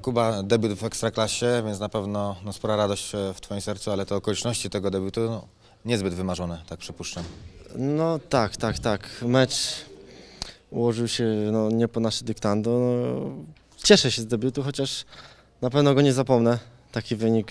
Kuba, debiut w Ekstraklasie, więc na pewno spora radość w Twoim sercu, ale te okoliczności tego debiutu niezbyt wymarzone, tak przypuszczam. No tak. Mecz ułożył się nie po nasze dyktando. Cieszę się z debiutu, chociaż na pewno go nie zapomnę. Taki wynik,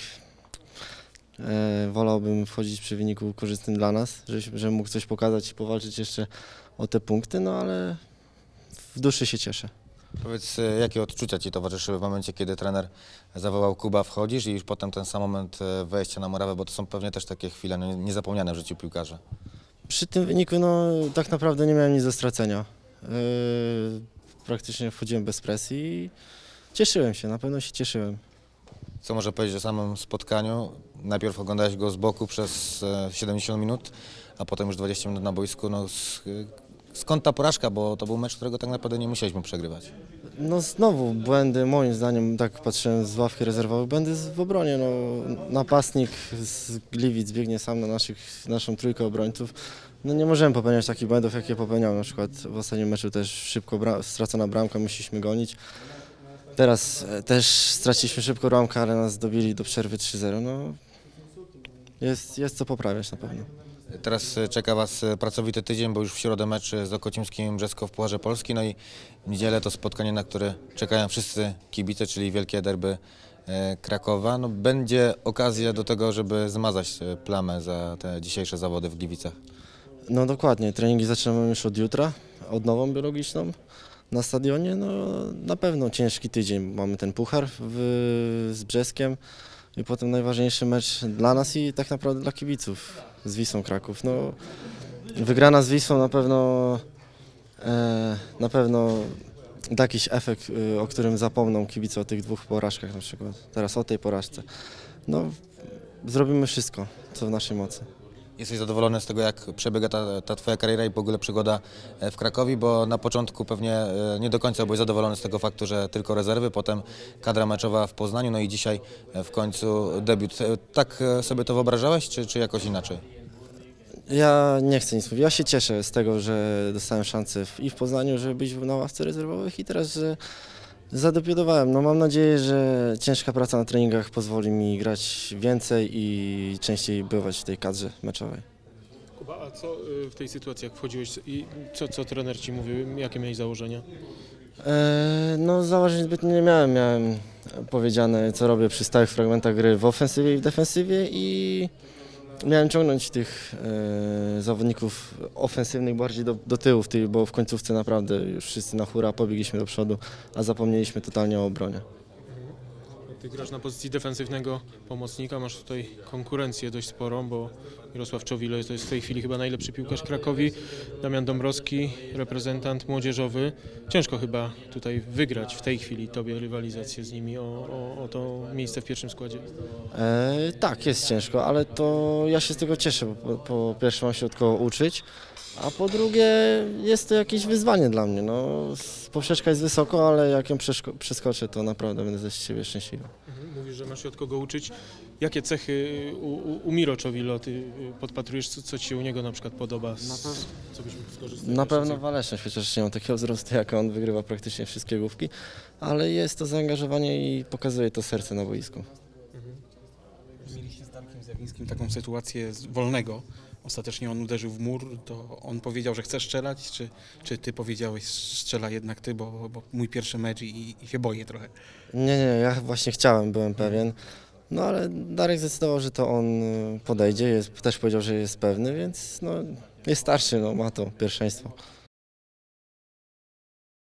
wolałbym wchodzić przy wyniku korzystnym dla nas, żebym mógł coś pokazać i powalczyć jeszcze o te punkty, ale w duszy się cieszę. Powiedz, jakie odczucia Ci towarzyszyły w momencie, kiedy trener zawołał Kuba, wchodzisz i już potem ten sam moment wejścia na murawę, bo to są pewnie też takie chwile niezapomniane w życiu piłkarza. Przy tym wyniku tak naprawdę nie miałem nic do stracenia. Praktycznie wchodziłem bez presji i cieszyłem się, na pewno się cieszyłem. Co może powiedzieć o samym spotkaniu? Najpierw oglądałeś go z boku przez 70 minut, a potem już 20 minut na boisku. Skąd ta porażka, bo to był mecz, którego tak naprawdę nie musieliśmy przegrywać. Znowu błędy, moim zdaniem, tak patrzyłem z ławki rezerwowej, błędy w obronie. Napastnik z Gliwic biegnie sam na naszą trójkę obrońców. Nie możemy popełniać takich błędów, jakie popełniał na przykład w ostatnim meczu też szybko stracona bramka, musieliśmy gonić. Teraz też straciliśmy szybko bramkę, ale nas dobili do przerwy 3-0. Jest co poprawiać na pewno. Teraz czeka Was pracowity tydzień, bo już w środę mecz z Okocimskim Brzesko w Pucharze Polski, i w niedzielę to spotkanie, na które czekają wszyscy kibice, czyli wielkie derby Krakowa. Będzie okazja do tego, żeby zmazać plamę za te dzisiejsze zawody w Gliwicach. Dokładnie, treningi zaczynamy już od jutra, odnową biologiczną na stadionie. Na pewno ciężki tydzień, mamy ten puchar z Brzeskiem i potem najważniejszy mecz dla nas i tak naprawdę dla kibiców z Wisłą Kraków. Wygrana z Wisłą na pewno da jakiś efekt, o którym zapomną kibice o tych dwóch porażkach na przykład, teraz o tej porażce. Zrobimy wszystko, co w naszej mocy. Jesteś zadowolony z tego, jak przebiega ta Twoja kariera i w ogóle przygoda w Krakowie, bo na początku pewnie nie do końca byłeś zadowolony z tego faktu, że tylko rezerwy, potem kadra meczowa w Poznaniu, i dzisiaj w końcu debiut. Tak sobie to wyobrażałeś, czy jakoś inaczej? Ja nie chcę nic mówić, ja się cieszę z tego, że dostałem szansę i w Poznaniu, żeby być na ławce rezerwowych i teraz, że zadebiutowałem. Mam nadzieję, że ciężka praca na treningach pozwoli mi grać więcej i częściej bywać w tej kadrze meczowej. Kuba, a co w tej sytuacji, jak wchodziłeś i co trener Ci mówił, jakie miałeś założenia? Założeń zbytnio nie miałem. Miałem powiedziane, co robię przy stałych fragmentach gry w ofensywie i w defensywie i miałem ciągnąć tych zawodników ofensywnych bardziej do tyłu, bo w końcówce naprawdę już wszyscy na hura pobiegliśmy do przodu, a zapomnieliśmy totalnie o obronie. Ty grasz na pozycji defensywnego pomocnika, masz tutaj konkurencję dość sporą, bo Mirosław Czowilo to jest w tej chwili chyba najlepszy piłkarz Krakowi, Damian Dąbrowski, reprezentant młodzieżowy. Ciężko chyba tutaj wygrać w tej chwili Tobie rywalizację z nimi o to miejsce w pierwszym składzie. Tak, jest ciężko, ale to ja się z tego cieszę, bo po pierwsze mam się od kogo uczyć, a po drugie jest to jakieś wyzwanie dla mnie. Poprzeczka jest wysoko, ale jak ją przeskoczę, to naprawdę będę ze siebie szczęśliwy. Mówisz, że masz się od kogo uczyć. Jakie cechy u Miro Czowilo ty podpatrujesz, co Ci się u niego na przykład podoba? Co byś mógł skorzystać? Na pewno waleczność, chociaż nie mam takiego wzrostu jak on, wygrywa praktycznie wszystkie główki, ale jest to zaangażowanie i pokazuje to serce na boisku. Mieliście z Darkiem Zjawińskim taką sytuację z wolnego. Ostatecznie on uderzył w mur, to on powiedział, że chce strzelać, czy ty powiedziałeś, strzela jednak ty, bo mój pierwszy mecz i się boję trochę. Nie, ja właśnie chciałem, byłem pewien, ale Darek zdecydował, że to on podejdzie, też powiedział, że jest pewny, więc jest starszy, ma to pierwszeństwo.